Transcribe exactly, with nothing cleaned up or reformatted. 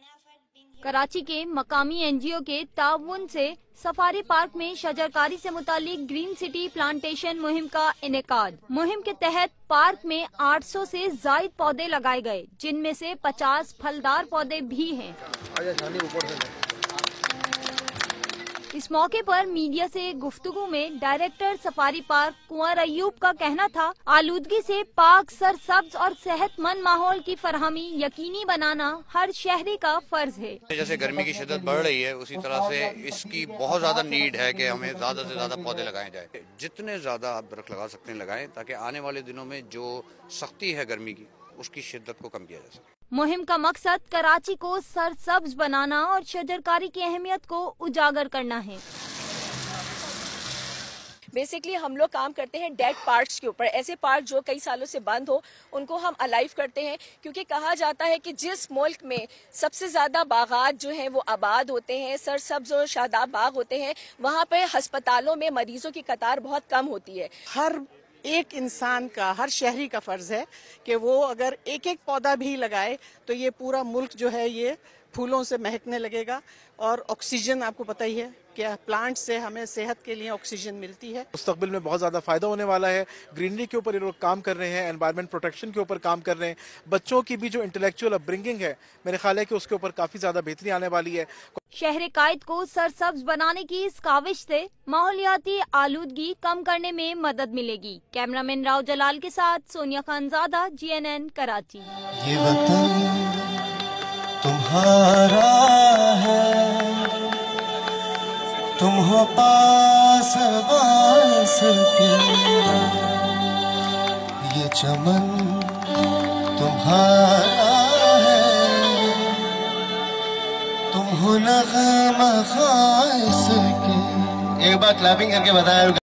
कराची के मकामी एनजीओ के ताउन से सफारी पार्क में शजरकारी से मुतालिक ग्रीन सिटी प्लांटेशन मुहिम का इनेकाद। मुहिम के तहत पार्क में आठ सौ से जायद पौधे लगाए गए, जिनमें से पचास फलदार पौधे भी हैं। इस मौके पर मीडिया से गुफ्तगू में director safari park Kunwar Ayub का कहना था, आलूदगी से पाक, सरसब्ज और सेहतमंद माहौल की फरहमी यकीनी बनाना हर शहरी का फर्ज है। जैसे गर्मी की शिद्दत बढ़ रही है, उसी तरह से इसकी बहुत ज्यादा नीड है कि हमें ज्यादा से ज्यादा पौधे लगाए जाए। जितने ज्यादा आप दरख्त लगा सकते हैं लगाएं, ताकि आने वाले दिनों में जो सख्ती है गर्मी की, उसकी शिद्दत को कम किया जा सके। मुहिम का मकसद कराची को सरसब्ज बनाना और शजरकारी की अहमियत को उजागर करना है। बेसिकली हम लोग काम करते हैं डेड पार्क्स के ऊपर। ऐसे पार्क जो कई सालों से बंद हो, उनको हम अलाइव करते हैं, क्योंकि कहा जाता है कि जिस मुल्क में सबसे ज्यादा बागात जो हैं वो आबाद होते हैं, सरसब्ज और शादाब बाग होते हैं, वहाँ पे अस्पतालों में मरीजों की कतार बहुत कम होती है। हर एक इंसान का, हर शहरी का फर्ज है कि वो अगर एक एक पौधा भी लगाए तो ये पूरा मुल्क जो है ये फूलों से महकने लगेगा। और ऑक्सीजन, आपको पता ही है कि प्लांट से हमें सेहत के लिए ऑक्सीजन मिलती है। मुस्तकबिल में बहुत ज़्यादा फ़ायदा होने वाला है। ग्रीनरी के ऊपर ये लोग काम कर रहे हैं, एनवायरनमेंट प्रोटेक्शन के ऊपर काम कर रहे हैं। बच्चों की भी जो इंटेलेक्चुअल अपब्रिंगिंग है, मेरे ख्याल है कि उसके ऊपर काफ़ी ज़्यादा बेहतरी आने वाली है। शहर कायद को सरसब्ज बनाने की इस काविश से माहौलियाती आलूदगी कम करने में मदद मिलेगी। कैमरामैन राव जलाल के साथ Sonia Khanzada, G N N Karachi. ये वतन तुम्हारा है, तुम हो पास पास के, ये चमन तुम्हारा है, तुम हो नग़मा ख़ास के। एक बार क्लैपिंग करके बताया।